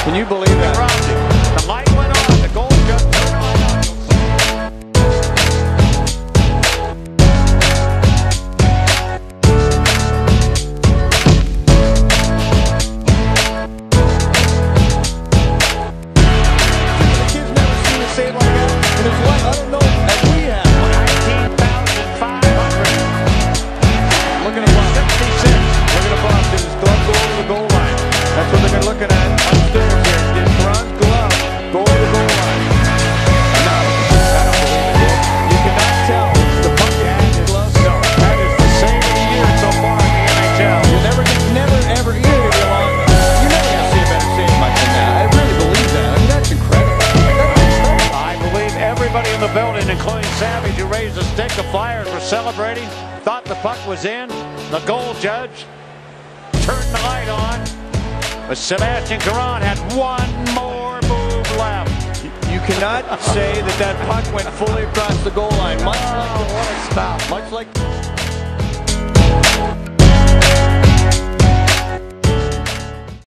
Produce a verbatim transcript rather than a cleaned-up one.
Can you believe that? The light went on. The goal just turned on. The kid's never seen a save like that in his life. I don't know as we have. nineteen thousand five hundred. Looking at about sixty-six. Looking at Boston. His glove goal to the goal line. That's what they're going to looking at upstairs here. In front, glove, goal to the goal line. No, I don't believe it. You cannot tell the puck had his glove. So that is the same of the year so far in the N H L. You never get, never, ever, even if you're long, you never going to see a better save like that. I really believe that. I mean, that's incredible. That's incredible. I believe everybody in the building, including Savage, who raised the stick, the Flyers were celebrating, thought the puck was in. The goal judge turned the light on. But Sebastien Caron had one more move left. You cannot say that that puck went fully across the goal line. Much like, Oh, what a stop. much like.